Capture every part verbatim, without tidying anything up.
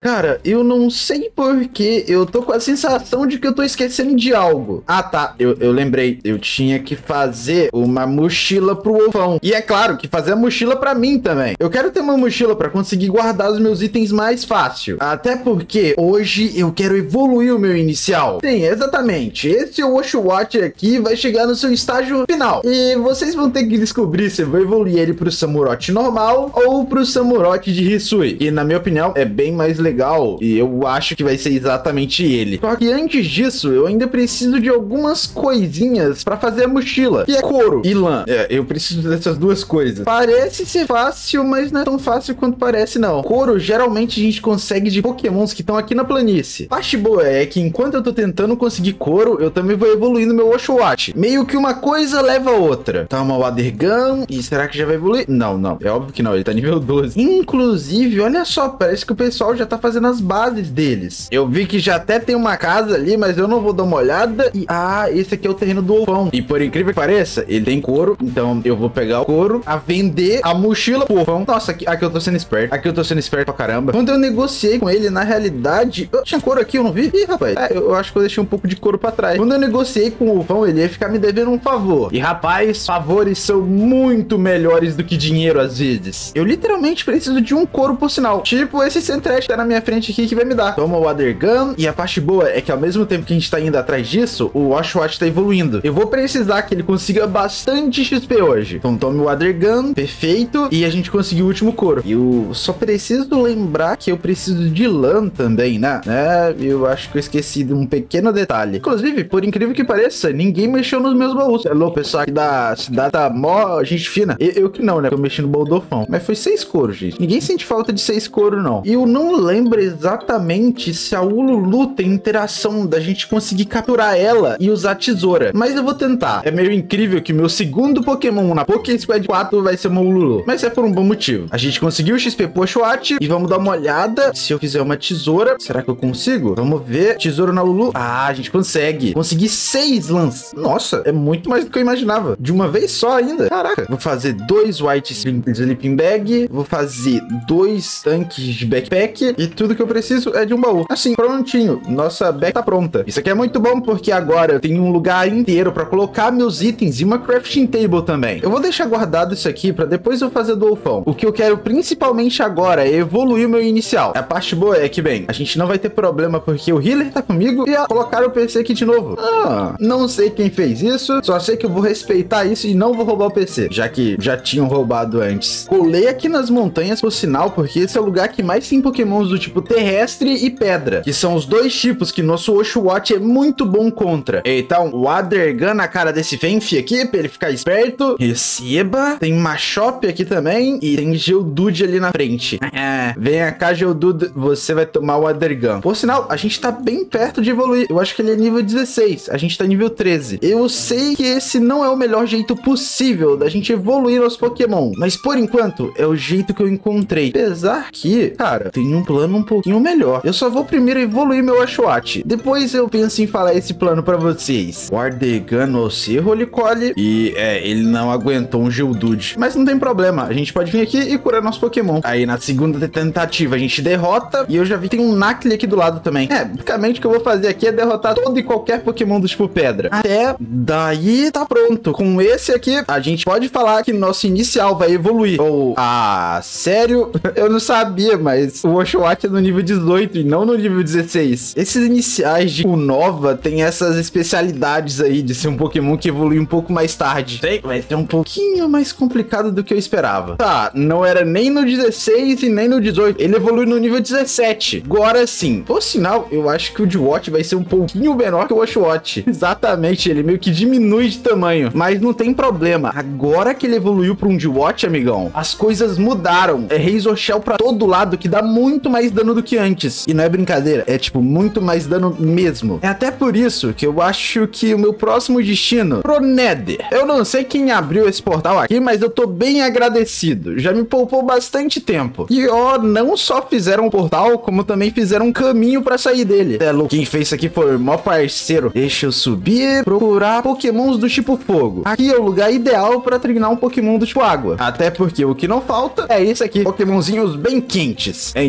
Cara, eu não sei porquê, eu tô com a sensação de que eu tô esquecendo de algo. Ah, tá, eu, eu lembrei, eu tinha que fazer uma mochila pro Wolfão. E é claro que fazer a mochila pra mim também. Eu quero ter uma mochila pra conseguir guardar os meus itens mais fácil. Até porque hoje eu quero evoluir o meu inicial. Sim, exatamente. Esse Oshawott aqui vai chegar no seu estágio final. E vocês vão ter que descobrir se eu vou evoluir ele pro Samurott normal ou pro Samurott de Hisui. E na minha opinião é bem mais legal. E eu acho que vai ser exatamente ele. Só que antes disso, eu ainda preciso de algumas coisinhas pra fazer a mochila. Que é couro e lã. É, eu preciso dessas duas coisas. Parece ser fácil, mas não é tão fácil quanto parece não. Couro, geralmente a gente consegue de pokémons que estão aqui na planície. Parte boa é que enquanto eu tô tentando conseguir couro, eu também vou evoluindo meu Oshawott. Meio que uma coisa leva a outra. Toma o Watergun. E será que já vai evoluir? Não, não. É óbvio que não. Ele tá nível doze. Inclusive, olha só. Parece que o pessoal já tá fazendo as bases deles. Eu vi que já até tem uma casa ali, mas eu não vou dar uma olhada. E, ah, esse aqui é o terreno do Wolfão. E por incrível que pareça, ele tem couro. Então eu vou pegar o couro a vender a mochila pro Wolfão. Nossa, aqui, aqui eu tô sendo esperto. Aqui eu tô sendo esperto pra caramba. Quando eu negociei com ele, na realidade... Eu tinha couro aqui, eu não vi? Ih, rapaz. É, eu, eu acho que eu deixei um pouco de couro pra trás. Quando eu negociei com o Wolfão, ele ia ficar me devendo um favor. E, rapaz, favores são muito melhores do que dinheiro, às vezes. Eu literalmente preciso de um couro, por sinal. Tipo esse Sentret que tá na minha frente aqui que vai me dar. Toma o Watergun. E a parte boa é que ao mesmo tempo que a gente tá indo atrás disso, o Oshawott tá evoluindo. Eu vou precisar que ele consiga bastante X P hoje. Então tome o Watergun. Perfeito. E a gente conseguiu o último couro. Eu só preciso lembrar que eu preciso de lã também, né? É, eu acho que eu esqueci de um pequeno detalhe. Inclusive, por incrível que pareça, ninguém mexeu nos meus baús. Alô, pessoal aqui da cidade tá mó gente fina. Eu, eu que não, né? Eu mexi no baú do Wolfão. Mas foi seis couro, gente. Ninguém sente falta de seis couro, não. E eu não lembro exatamente se a Ululu tem interação da gente conseguir capturar ela e usar a tesoura. Mas eu vou tentar. É meio incrível que meu segundo Pokémon na Poké Squad quatro vai ser uma Ululu. Mas é por um bom motivo. A gente conseguiu o X P pro Oshawott e vamos dar uma olhada se eu fizer uma tesoura. Será que eu consigo? Vamos ver. Tesoura na Lulu. Ah, a gente consegue. Consegui seis lãs. Nossa, é muito mais do que eu imaginava. De uma vez só ainda. Caraca. Vou fazer dois White Sleeping Bag. Vou fazer dois tanques de backpack. E tudo que eu preciso é de um baú. Assim, prontinho. Nossa bag tá pronta. Isso aqui é muito bom porque agora eu tenho um lugar inteiro pra colocar meus itens e uma crafting table também. Eu vou deixar guardado isso aqui pra depois eu fazer do Wolfão. O que eu quero principalmente agora é evoluir o meu inicial. A parte boa é que, bem, a gente não vai ter problema porque o healer tá comigo e ó, colocaram o P C aqui de novo. Ah, não sei quem fez isso, só sei que eu vou respeitar isso e não vou roubar o P C, já que já tinham roubado antes. Colei aqui nas montanhas, por sinal, porque esse é o lugar que mais tem pokémons do tipo terrestre e pedra, que são os dois tipos que nosso Oshawott é muito bom contra. Então, o Watergun na cara desse Fenf aqui, pra ele ficar esperto. Receba. Tem Machop aqui também e tem Geodude ali na frente. É, vem cá, Geodude, você vai tomar o Watergun. Por sinal, a gente tá bem perto de evoluir. Eu acho que ele é nível dezesseis, a gente tá nível treze. Eu sei que esse não é o melhor jeito possível da gente evoluir nosso Pokémon, mas por enquanto é o jeito que eu encontrei. Apesar que, cara, tem um plano um pouquinho melhor. Eu só vou primeiro evoluir meu Oshawott. Depois eu penso em falar esse plano pra vocês. Watergun no Cerro Licole. E, é, ele não aguentou um Geodude. Mas não tem problema, a gente pode vir aqui e curar nosso Pokémon. Aí na segunda tentativa a gente derrota. E eu já vi que tem um Nacli aqui do lado também. É, basicamente o que eu vou fazer aqui é derrotar todo e qualquer Pokémon do tipo pedra. Até daí tá pronto. Com esse aqui, a gente pode falar que nosso inicial vai evoluir. Ou, ah, sério? Eu não sabia, mas o Oshawott é no nível dezoito e não no nível dezesseis. Esses iniciais de Unova tem essas especialidades aí de ser um Pokémon que evolui um pouco mais tarde. Sei, vai ser um pouquinho mais complicado do que eu esperava. Tá, não era nem no dezesseis e nem no dezoito. Ele evolui no nível dezessete. Agora sim. Por sinal, eu acho que o Dewott vai ser um pouquinho menor que o Oshawott. Exatamente, ele meio que diminui de tamanho. Mas não tem problema. Agora que ele evoluiu para um Dewott, amigão, as coisas mudaram. É Razor Shell pra todo lado, que dá muito mais dano do que antes. E não é brincadeira, é tipo muito mais dano mesmo. É até por isso que eu acho que o meu próximo destino, pro Nether. Eu não sei quem abriu esse portal aqui, mas eu tô bem agradecido. Já me poupou bastante tempo. E ó, não só fizeram um portal, como também fizeram um caminho pra sair dele. É louco, quem fez isso aqui foi o maior parceiro. Deixa eu subir, procurar pokémons do tipo fogo. Aqui é o lugar ideal pra treinar um pokémon do tipo água. Até porque o que não falta é isso aqui, pokémonzinhos bem quentes. Então é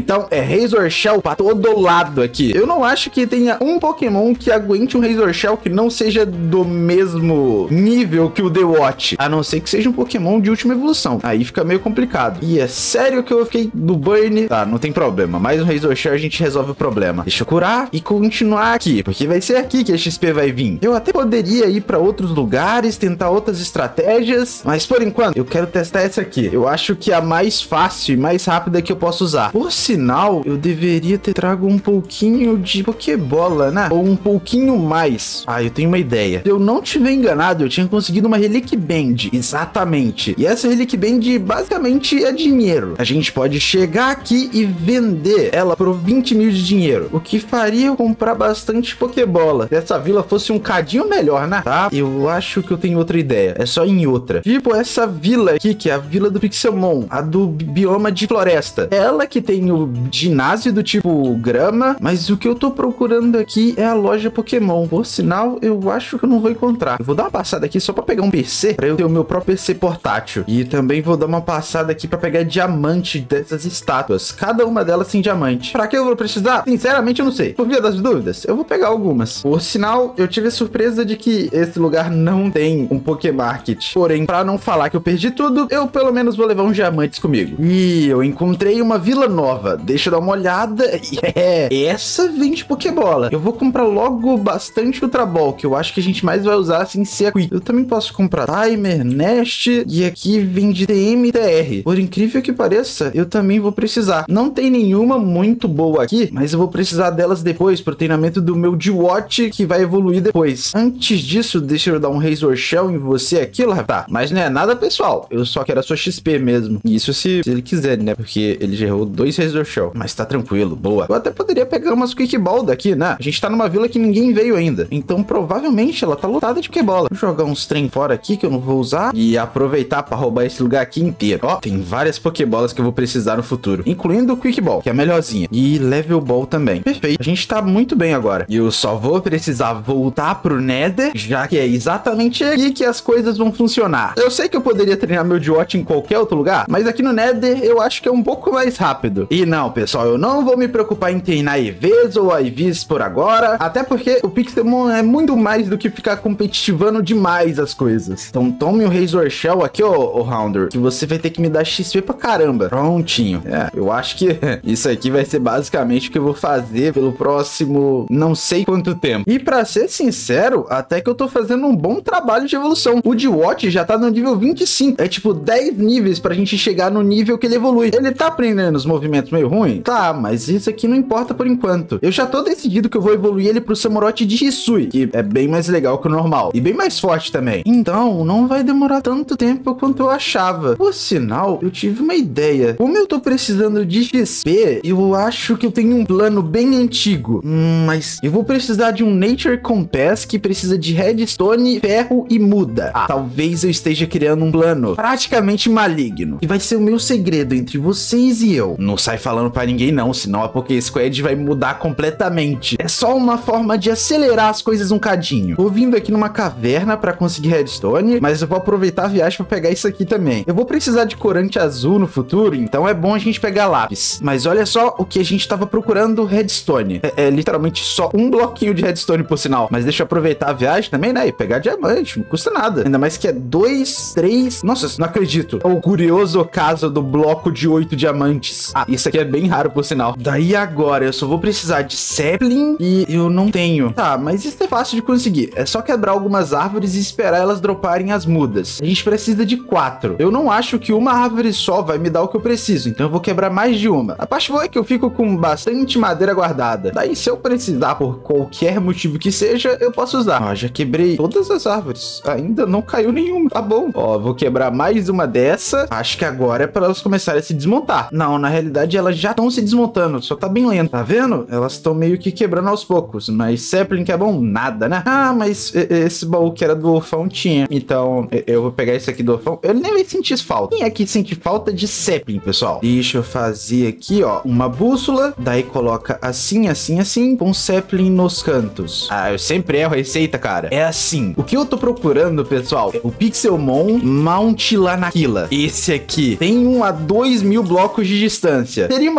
Razor Shell pra todo lado aqui. Eu não acho que tenha um Pokémon que aguente um Razor Shell que não seja do mesmo nível que o The Watch. A não ser que seja um Pokémon de última evolução. Aí fica meio complicado. E é sério que eu fiquei no Burn. Tá, não tem problema. Mais um Razor Shell a gente resolve o problema. Deixa eu curar e continuar aqui. Porque vai ser aqui que a X P vai vir. Eu até poderia ir pra outros lugares, tentar outras estratégias. Mas por enquanto, eu quero testar essa aqui. Eu acho que é a mais fácil e mais rápida que eu posso usar. Por sinal, eu deveria ter trago um pouquinho de Pokébola, né? Ou um pouquinho mais. Ah, eu tenho uma ideia. Se eu não tiver enganado, eu tinha conseguido uma Relic Band. Exatamente. E essa Relic Band basicamente é dinheiro. A gente pode chegar aqui e vender ela por vinte mil de dinheiro. O que faria eu comprar bastante Pokébola. Se essa vila fosse um cadinho melhor, né? Tá? Eu acho que eu tenho outra ideia. É só em outra. Tipo essa vila aqui, que é a vila do Pixelmon. A do bioma de floresta. Ela que tem o ginásio do tipo grama. Mas o que eu tô procurando aqui é a loja Pokémon. Por sinal, eu acho que eu não vou encontrar. Eu vou dar uma passada aqui só pra pegar um P C. Pra eu ter o meu próprio P C portátil. E também vou dar uma passada aqui pra pegar diamante dessas estátuas. Cada uma delas tem diamante. Pra que eu vou precisar? Sinceramente, eu não sei. Por via das dúvidas, eu vou pegar algumas. Por sinal, eu tive a surpresa de que esse lugar não tem um Pokémarket. Porém, pra não falar que eu perdi tudo, eu pelo menos vou levar uns diamantes comigo. E eu encontrei uma vila nova. Deixa eu dar uma olhada. É, essa vende Pokébola. Eu vou comprar logo bastante Ultra Ball, que eu acho que a gente mais vai usar assim se é Quick. Eu também posso comprar Timer, Nest, e aqui vende T M e T R. Por incrível que pareça, eu também vou precisar. Não tem nenhuma muito boa aqui, mas eu vou precisar delas depois pro treinamento do meu D-Watch, que vai evoluir depois. Antes disso, deixa eu dar um Razor Shell em você aqui, lá. Tá, mas não é nada pessoal. Eu só quero a sua X P mesmo. Isso se, se ele quiser, né? Porque ele já errou dois Razor Shell. Mas tá tranquilo, boa. Eu até poderia pegar umas Quick Ball daqui, né? A gente tá numa vila que ninguém veio ainda. Então, provavelmente, ela tá lotada de Pokébola. Vou jogar uns trem fora aqui que eu não vou usar. E aproveitar pra roubar esse lugar aqui inteiro. Ó, tem várias Pokébolas que eu vou precisar no futuro. Incluindo o Quick Ball, que é a melhorzinha. E Level Ball também. Perfeito. A gente tá muito bem agora. E eu só vou precisar voltar pro Nether, já que é exatamente aqui que as coisas vão funcionar. Eu sei que eu poderia treinar meu D-Watch em qualquer outro lugar, mas aqui no Nether eu acho que é um pouco mais rápido. E não, pessoal, eu não vou me preocupar em treinar E Vs ou I Vs por agora, até porque o Pixelmon é muito mais do que ficar competitivando demais as coisas. Então tome o Razor Shell aqui, ô, ô Houndour, que você vai ter que me dar X P pra caramba. Prontinho. É, eu acho que isso aqui vai ser basicamente o que eu vou fazer pelo próximo não sei quanto tempo. E pra ser sincero, até que eu tô fazendo um bom trabalho de evolução. O D-Watch já tá no nível vinte e cinco. É tipo dez níveis pra gente chegar no nível que ele evolui. Ele tá aprendendo os movimentos meio ruins? Tá, mas isso aqui não importa por enquanto. Eu já tô decidido que eu vou evoluir ele pro Samurott de Hisui, que é bem mais legal que o normal. E bem mais forte também. Então, não vai demorar tanto tempo quanto eu achava. Por sinal, eu tive uma ideia. Como eu tô precisando de X P, eu acho que eu tenho um plano bem antigo. Hum, mas eu vou precisar de um Nature Compass que precisa de Redstone, ferro e muda. Ah, talvez eu esteja criando um plano praticamente maligno. E vai ser o meu segredo entre vocês e eu. Não sai falando pra ninguém não, senão a Poké Squad vai mudar completamente. É só uma forma de acelerar as coisas um cadinho. Tô vindo aqui numa caverna pra conseguir Redstone, mas eu vou aproveitar a viagem pra pegar isso aqui também. Eu vou precisar de corante azul no futuro, então é bom a gente pegar lápis. Mas olha só o que a gente tava procurando, Redstone. É, é literalmente só um bloquinho de Redstone, por sinal. Mas deixa eu aproveitar a viagem também, né? E pegar diamante, não custa nada. Ainda mais que é dois, três... Nossa, não acredito. O curioso caso do bloco de oito diamantes. Ah, isso aqui é bem raro, por sinal. Daí agora, eu só vou precisar de sapling e eu não tenho. Tá, mas isso é fácil de conseguir. É só quebrar algumas árvores e esperar elas droparem as mudas. A gente precisa de quatro. Eu não acho que uma árvore só vai me dar o que eu preciso, então eu vou quebrar mais de uma. A parte boa é que eu fico com bastante madeira guardada. Daí, se eu precisar por qualquer motivo que seja, eu posso usar. Ó, já quebrei todas as árvores. Ainda não caiu nenhuma. Tá bom. Ó, vou quebrar mais uma dessa. Acho que agora é para elas começarem a se desmontar. Não, na realidade, elas já estão se desmontando. Só tá bem lento. Tá vendo? Elas estão meio que quebrando aos poucos. Mas sapling que é bom? Nada, né? Ah, mas esse baú que era do orfão tinha. Então, eu vou pegar esse aqui do orfão. Eu nem vai sentir falta. Quem é que sente falta de sapling, pessoal? Deixa eu fazer aqui, ó, uma bússola. Daí coloca assim, assim, assim, com sapling nos cantos. Ah, eu sempre erro a receita, cara. É assim. O que eu tô procurando, pessoal, é o Pixelmon Mount Lanakila. Esse aqui tem um a dois mil blocos de distância. Seria uma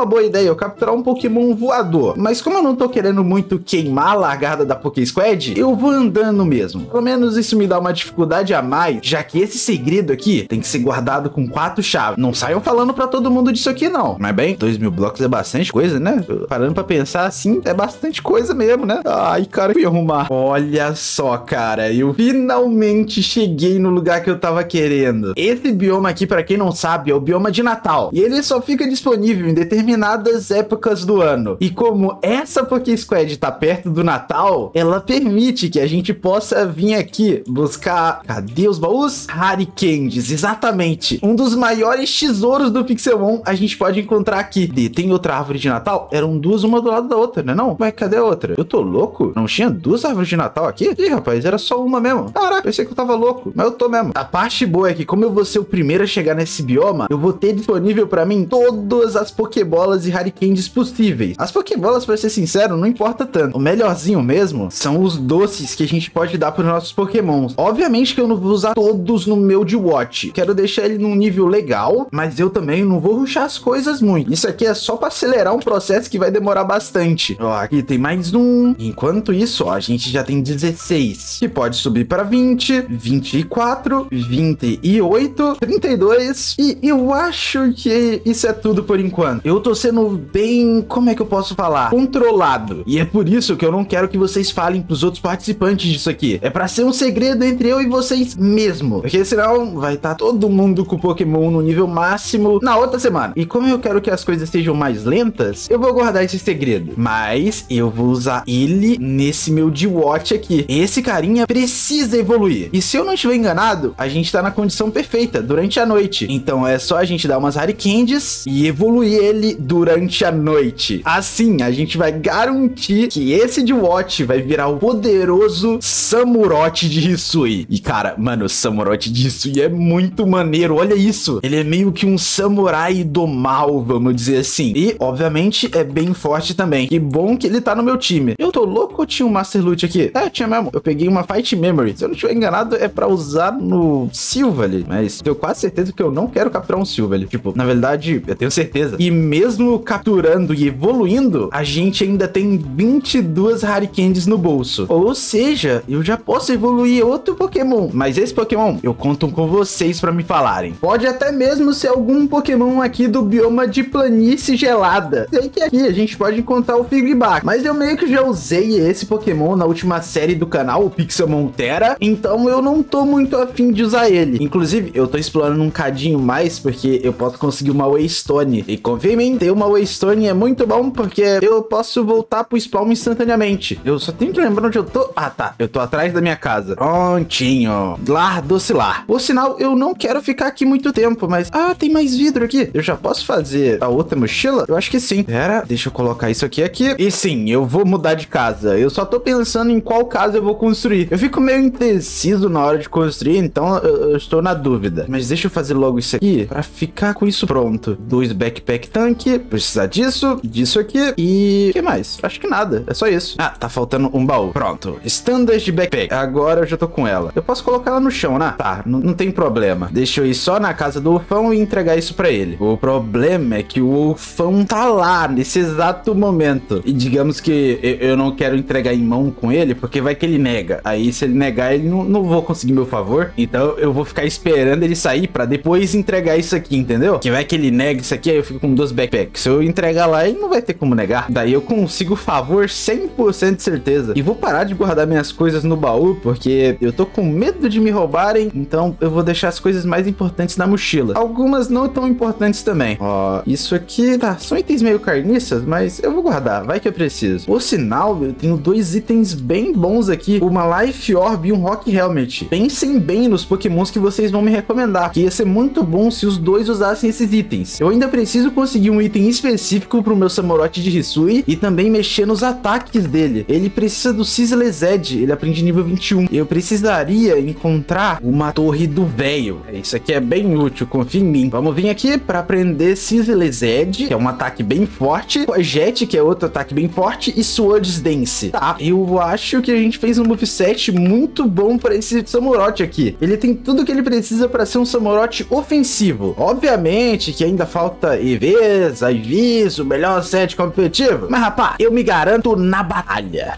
boa ideia eu capturar um Pokémon voador. Mas como eu não tô querendo muito queimar a largada da Poké Squad, eu vou andando mesmo. Pelo menos isso me dá uma dificuldade a mais, já que esse segredo aqui tem que ser guardado com quatro chaves. Não saiam falando pra todo mundo disso aqui, não. Mas bem, dois mil blocos é bastante coisa, né? Parando pra pensar assim, é bastante coisa mesmo, né? Ai, cara, fui arrumar. Olha só, cara, eu finalmente cheguei no lugar que eu tava querendo. Esse bioma aqui, pra quem não sabe, é o bioma de Natal. E ele só fica disponível em determinadas épocas do ano. E como essa Poké Squad tá perto do Natal, ela permite que a gente possa vir aqui buscar... Cadê os baús? Haricandies, exatamente. Um dos maiores tesouros do Pixelmon a gente pode encontrar aqui. E tem outra árvore de Natal? Eram duas, uma do lado da outra, né não? Mas cadê a outra? Eu tô louco? Não tinha duas árvores de Natal aqui? Ih, rapaz, era só uma mesmo. Caraca, pensei que eu tava louco. Mas eu tô mesmo. A parte boa é que como eu vou ser o primeiro a chegar nesse bioma, eu vou ter disponível pra mim todas as Pokébolas e Haricandies possíveis. As Pokébolas, pra ser sincero, não importa tanto. O melhorzinho mesmo são os doces que a gente pode dar pros nossos Pokémons. Obviamente que eu não vou usar todos no meu de Watch. Quero deixar ele num nível legal, mas eu também não vou rushar as coisas muito. Isso aqui é só pra acelerar um processo que vai demorar bastante. Ó, aqui tem mais um. Enquanto isso, ó, a gente já tem dezesseis. Que pode subir pra vinte, vinte e quatro, vinte e oito, trinta e dois. E eu acho que isso é tudo por enquanto. Eu tô sendo bem... Como é que eu posso falar? Controlado. E é por isso que eu não quero que vocês falem pros outros participantes disso aqui. É pra ser um segredo entre eu e vocês mesmo. Porque senão vai estar todo mundo com o Pokémon no nível máximo na outra semana. E como eu quero que as coisas sejam mais lentas, eu vou guardar esse segredo. Mas eu vou usar ele nesse meu D-Watch aqui. Esse carinha precisa evoluir. E se eu não estiver enganado, a gente tá na condição perfeita durante a noite. Então é só a gente dar umas Haricandies e evoluir ele durante a noite. Assim, a gente vai garantir que esse D-Watch vai virar o poderoso Samurott de Hisui. E cara, mano, o Samurott de Hisui é muito maneiro. Olha isso. Ele é meio que um samurai do mal, vamos dizer assim. E, obviamente, é bem forte também. Que bom que ele tá no meu time. Eu tô louco ou tinha um Master Loot aqui? É, tinha mesmo. Eu peguei uma Fight Memory. Se eu não estiver enganado, é pra usar no Silvally. Mas tenho quase certeza que eu não quero capturar um Silvally. Tipo, na verdade, eu tenho certeza. E mesmo capturando e evoluindo, a gente ainda tem vinte e duas Haricandies no bolso. Ou seja, eu já posso evoluir outro Pokémon. Mas esse Pokémon, eu conto com vocês pra me falarem. Pode até mesmo ser algum Pokémon aqui do bioma de planície gelada. Sei que aqui a gente pode encontrar o Figback, mas eu meio que já usei esse Pokémon na última série do canal, o Pixelmon Terra, então eu não tô muito afim de usar ele. Inclusive, eu tô explorando um cadinho mais, porque eu posso conseguir uma Waystone. E confia em mim, ter uma Waystone é muito bom, porque eu posso voltar pro spawn instantaneamente. Eu só tenho que lembrar onde eu tô. Ah, tá. Eu tô atrás da minha casa. Prontinho. Lar docilar. Por sinal, eu não quero ficar aqui muito tempo, mas... Ah, tem mais vidro aqui. Eu já posso fazer a outra mochila? Eu acho que sim. Pera, deixa eu colocar isso aqui aqui. E sim, eu vou mudar de casa. Eu só tô pensando em qual casa eu vou construir. Eu fico meio indeciso na hora de construir, então eu, eu estou na dúvida. Mas deixa eu fazer logo isso aqui pra ficar com isso pronto. Dois backpack tank. Precisar disso, disso aqui e... O que mais? Acho que nada. É só isso. Ah, tá faltando um baú. Pronto. Standard de backpack. Agora eu já tô com ela. Eu posso colocar ela no chão, né? Tá, não tem problema. Deixa eu ir só na casa do Wolfão e entregar isso pra ele. O problema é que o Wolfão tá lá nesse exato momento. E digamos que eu, eu não quero entregar em mão com ele, porque vai que ele nega. Aí se ele negar, ele não, não vou conseguir meu favor. Então eu vou ficar esperando ele sair pra depois entregar isso aqui, entendeu? Que vai que ele nega isso aqui, aí eu fico com dois backpacks. Se eu entregar lá, ele não vai ter como negar. Daí eu consigo o favor cem por cento de certeza. E vou parar de guardar minhas coisas no baú, porque eu tô com medo de me roubarem. Então eu vou deixar as coisas mais importantes na mochila. Algumas não tão importantes também. Ó, isso aqui, tá, são itens meio carniças, mas eu vou guardar, vai que eu preciso. Por sinal, eu tenho dois itens bem bons aqui, uma Life Orb e um Rock Helmet. Pensem bem nos Pokémons que vocês vão me recomendar, que ia ser muito bom se os dois usassem esses itens. Eu ainda preciso conseguir um item específico pro meu Samurott de Hisui e também mexer nos ataques dele. Ele precisa do Sizzlezed, ele aprende nível vinte e um. Eu precisaria encontrar uma torre do velho. Isso aqui é bem útil, confia em mim. Vamos vir aqui para aprender Sizzlezed, que é um ataque bem forte, Jet, que é outro ataque bem forte, e Swords Dance. Tá, eu acho que a gente fez um moveset muito bom para esse Samurott aqui. Ele tem tudo que ele precisa para ser um Samurott ofensivo. Obviamente que ainda falta E Vs, Aí vis, o melhor set competitivo. Mas rapaz, eu me garanto na batalha.